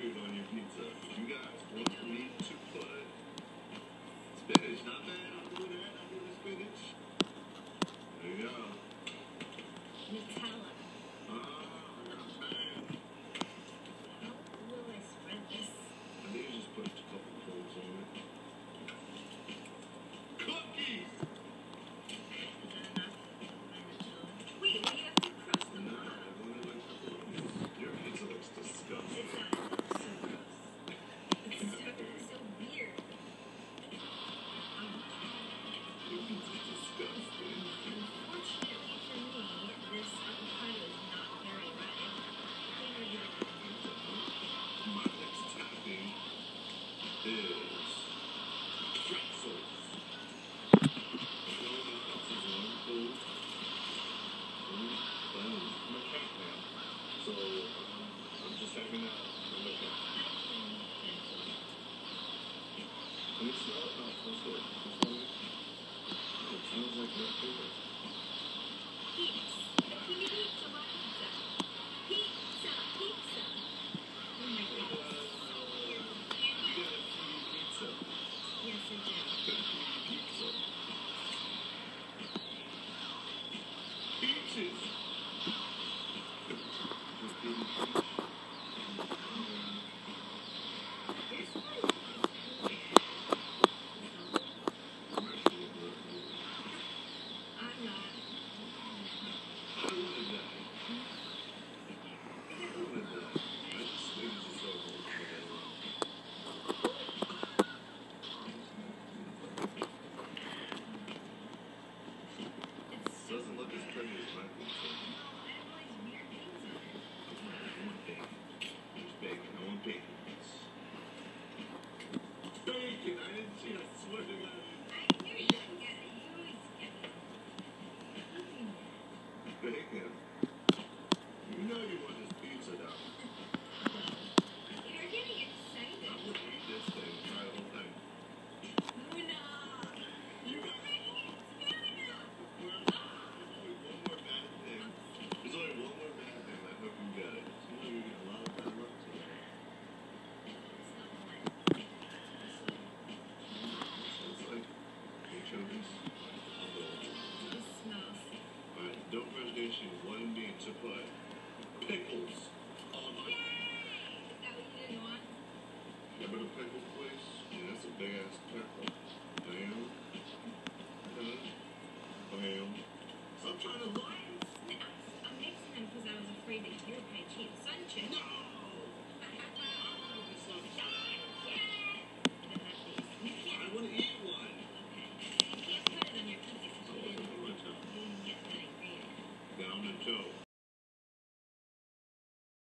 food on your pizza. You guys want me to put spinach? Not bad. I'll do that. I'll do the spinach. There you go. Nutella. Not bad. How will I spread this? I think you just put a couple folds on it. Cookies! Is that enough? Wait, we have to crust them. No, I've only like a couple of these. Your pizza looks disgusting. It's not. It's so gross. It's so weird. Your pizza's disgusting. Unfortunately for me, this avocado is not very ripe. I think we're doing it. My next topping is pretzels. I'm a cat man, so I'm just hanging out. I'm a cat. Can you smell it? No, it smells good. Can you smell it? It smells like my favorite. Pizza. Pizza, my pizza. Pizza, pizza. Oh my You god. got a free pizza. Yes, I do. Pizza. Peaches. Just give me peach. This one? I'm actually a little I'm not. I don't want to die. I don't want to die. I just think it's so cool. It's so Doesn't look as pretty as my pizza. weird things on it. I want bacon. There's bacon. I want bacon. Bacon! I didn't see. I swear to God. I knew you would get it. You always get it. Bacon. You know you want this pizza now. You're getting excited. I'm gonna eat this thing. Try the whole thing. Luna! You got It's good enough. There's only one more bad thing. I hope you get it. You know you get a lot of bad luck today. It's not one. It's like anchovies. It smells. Alright, don't presentation wanted me to put pickles on my. Yay! Is that what you didn't want? Yeah, but a pickle place? Yeah, that's a big ass pickle. Damn.